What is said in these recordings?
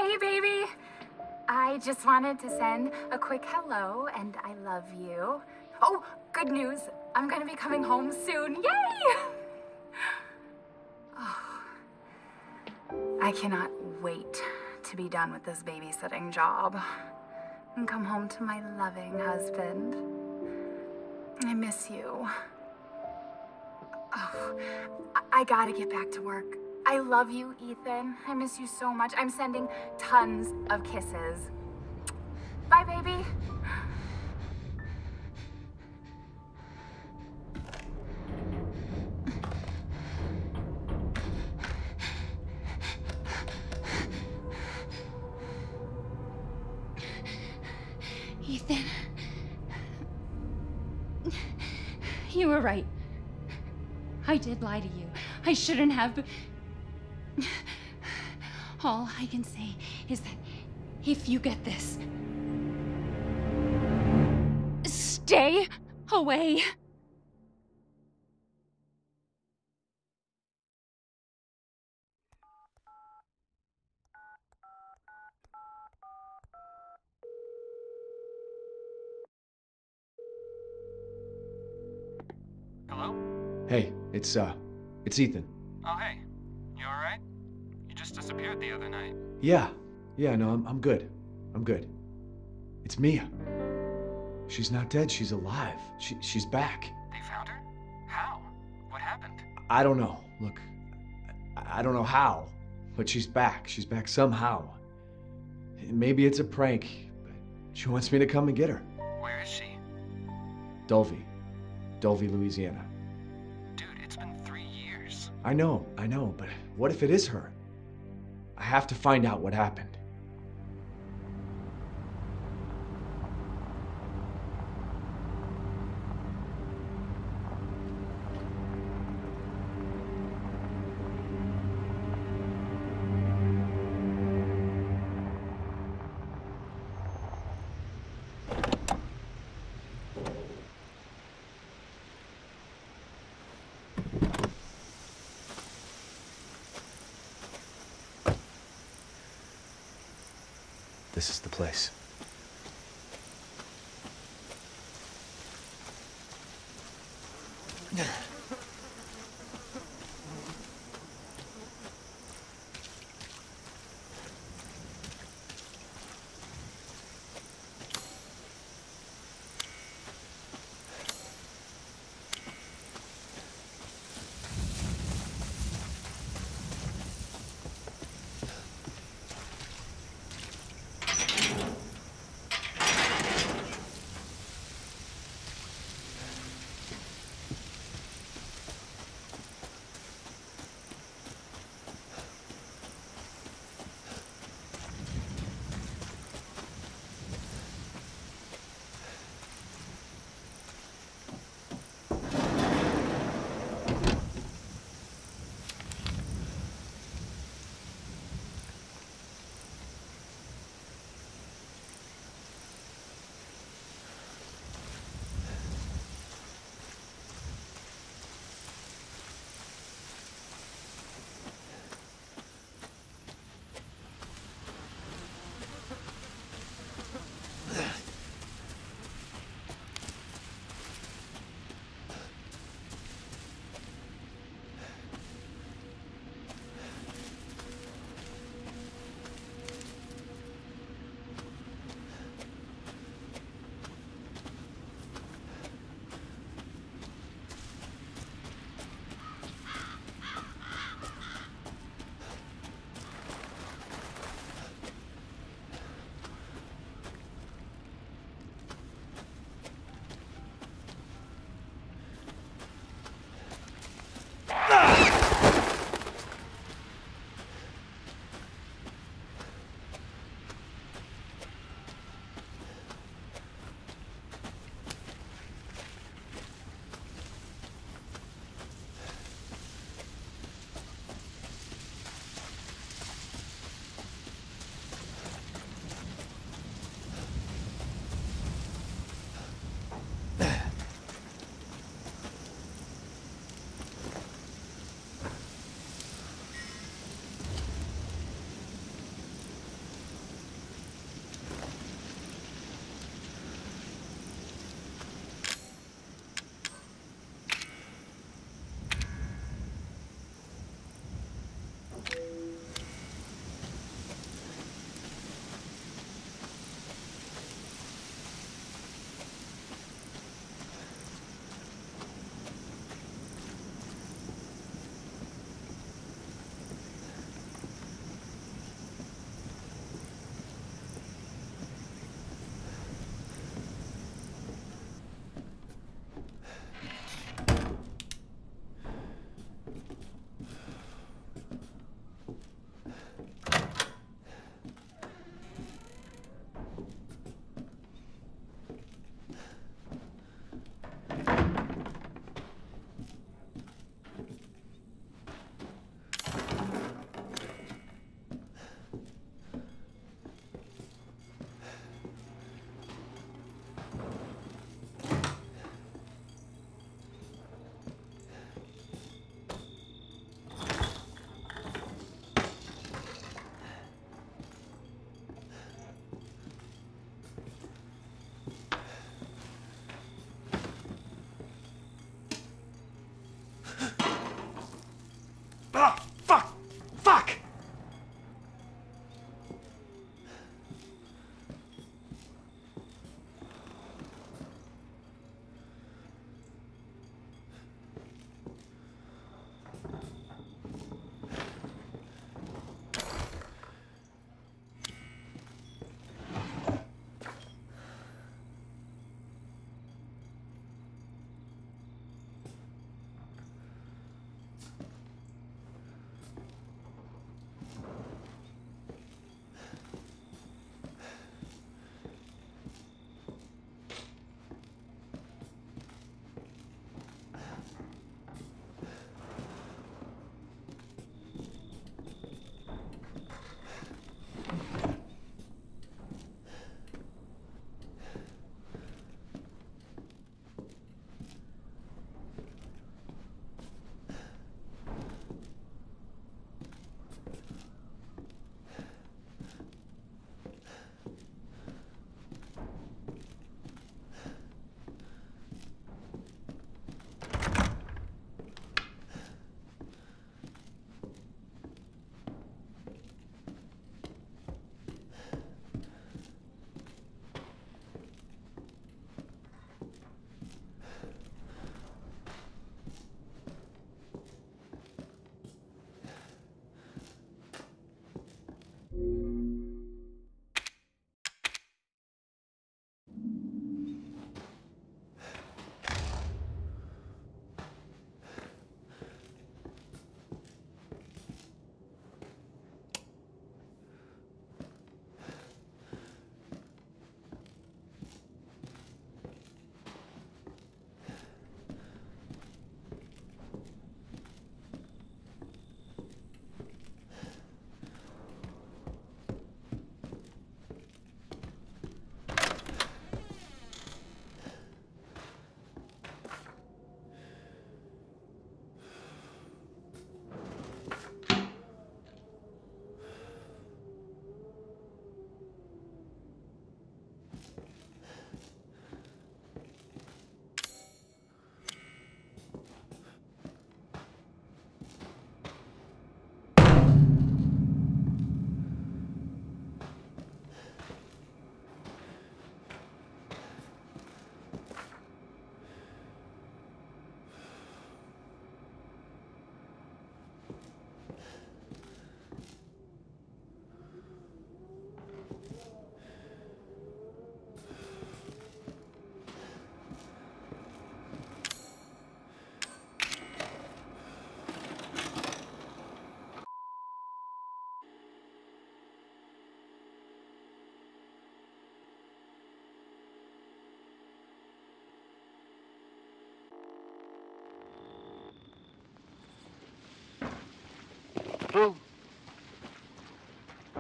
Hey, baby. I just wanted to send a quick hello and I love you. Oh, good news. I'm gonna be coming home soon. Yay! Oh, I cannot wait to be done with this babysitting job and come home to my loving husband. I miss you. Oh, I gotta get back to work. I love you, Ethan. I miss you so much. I'm sending tons of kisses. Bye, baby. Ethan. You were right. I did lie to you. I shouldn't have. All I can say is that if you get this, stay away. Hello? Hey, it's Ethan. Oh, hey. You alright? You just disappeared the other night. Yeah, no, I'm good. I'm good. It's Mia. She's not dead, she's alive. She's back. They found her? How? What happened? I don't know. Look, I don't know how, but she's back. She's back somehow. Maybe it's a prank, but she wants me to come and get her. Where is she? Dulvey, Louisiana. Dude, it's been 3 years. I know, but what if it is her? I have to find out what happened. This is the place.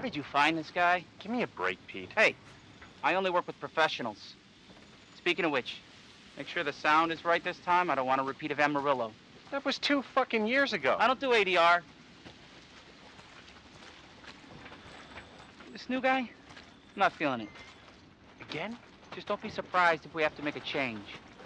did you find this guy? Give me a break, Pete. Hey, I only work with professionals. Speaking of which, make sure the sound is right this time. I don't want a repeat of Amarillo. That was 2 fucking years ago. I don't do ADR. This new guy, I'm not feeling it. Again? Just don't be surprised if we have to make a change.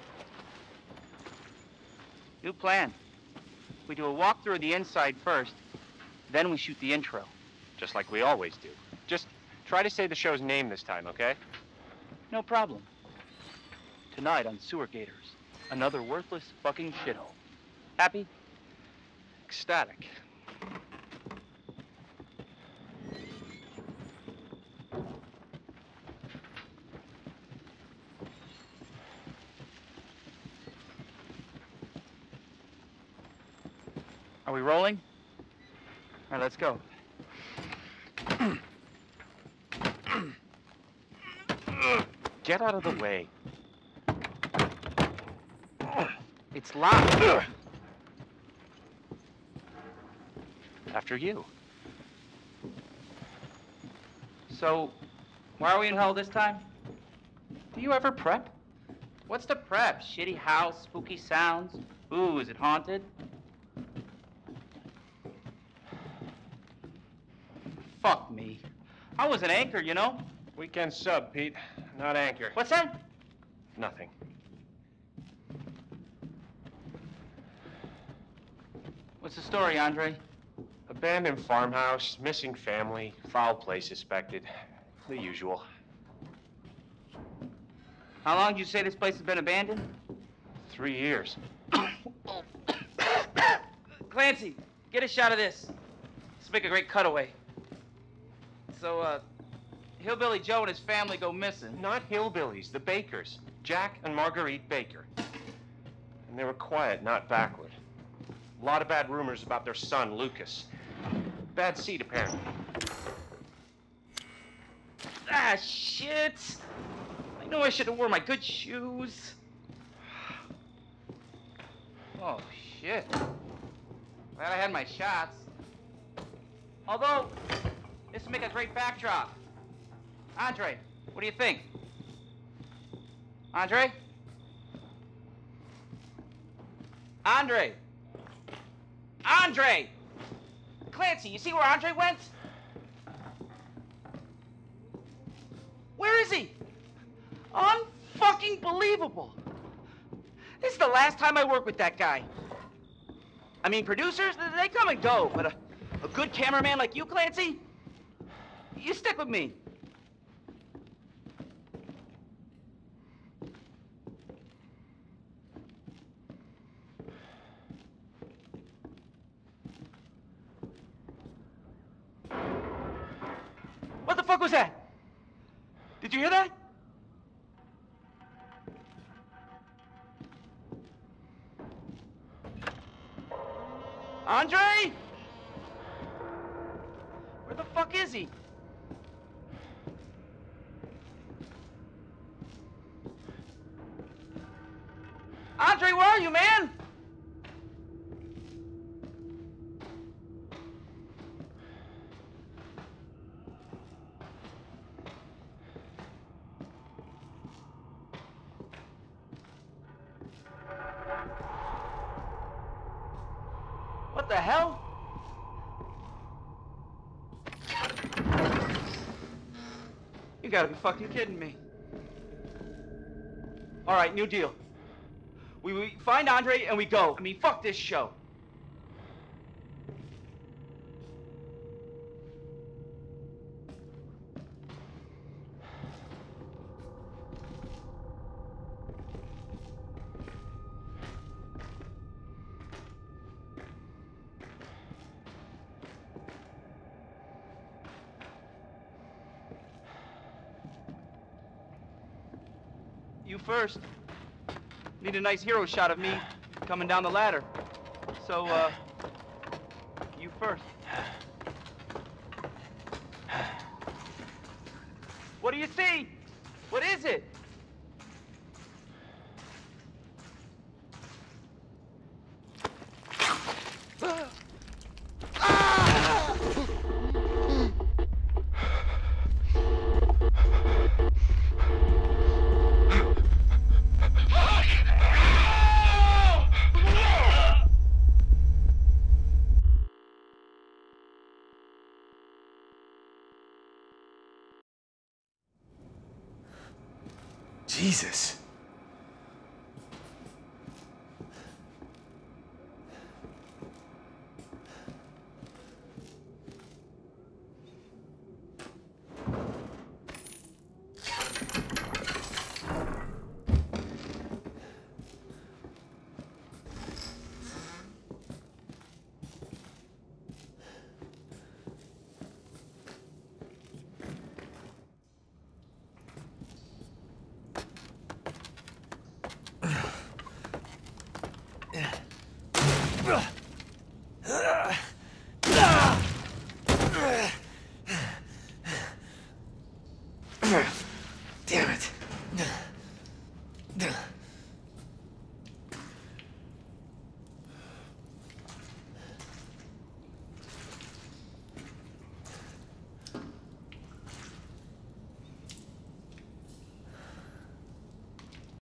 New plan. We do a walkthrough of the inside first, then we shoot the intro. Just like we always do. Just try to say the show's name this time, okay? No problem. Tonight on Sewer Gators, another worthless fucking shithole. Happy? Ecstatic. Are we rolling? All right, let's go. Get out of the way. It's locked. After you. So, why are we in hell this time? Do you ever prep? What's the prep? Shitty house, spooky sounds? Ooh, is it haunted? Fuck me. I was an anchor, you know? Weekend sub, Pete. Not anchor. What's that? Nothing. What's the story, Andre? Abandoned farmhouse, missing family, foul play suspected. The usual. How long did you say this place has been abandoned? 3 years. Clancy, get a shot of this. Let's make a great cutaway. So, Hillbilly Joe and his family go missing. Not hillbillies, the Bakers. Jack and Marguerite Baker. And they were quiet, not backward. A lot of bad rumors about their son, Lucas. Bad seed, apparently. Ah, shit! I know I should have worn my good shoes. Oh, shit. Glad I had my shots. Although, this would make a great backdrop. Andre, what do you think? Andre? Andre! Andre! Clancy, you see where Andre went? Where is he? Unfucking believable. This is the last time I work with that guy. I mean, producers, they come and go, but a good cameraman like you, Clancy, you stick with me. What the fuck was that? Did you hear that? Andre? Where the fuck is he? Andre, where are you, man? What the hell? You gotta be fucking kidding me. All right, new deal. We find Andre and we go. I mean, fuck this show. You first. Need a nice hero shot of me coming down the ladder. So, you first. What do you see? What is it? Jesus.